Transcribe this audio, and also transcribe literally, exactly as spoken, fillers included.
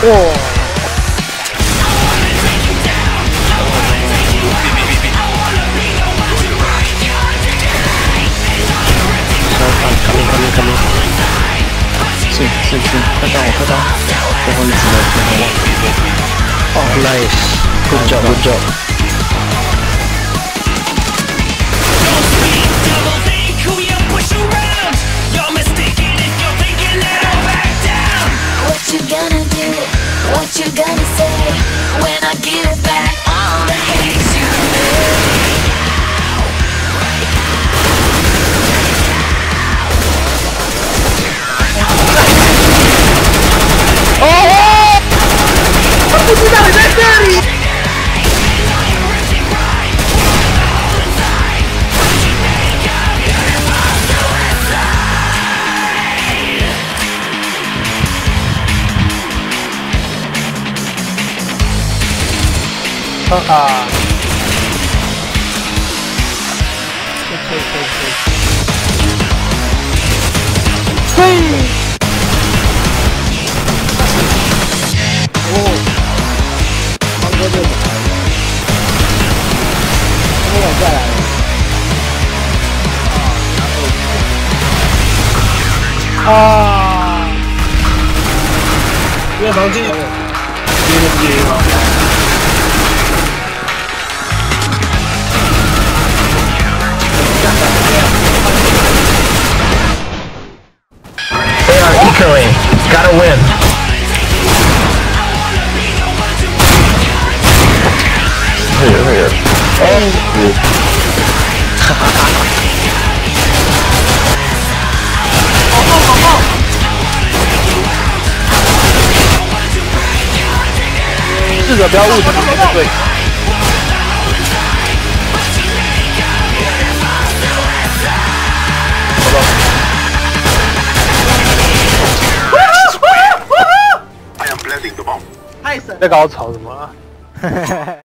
coming coming。是是是，快到我快到，最后一只了，最后。哦 ，nice，good job，good job。 What you gonna do? What you gonna say when I give back all the hate you made? Oh! 我不知道你在这里。哈哈！可以可以可以。嘿！哦，方哥这里，他们往下来了。啊！越防进，越接。 They are ecoing. Gotta win. Here, here. Oh. 哈哈哈！好爆好爆！试着不要误导对。 在搞吵什么啊？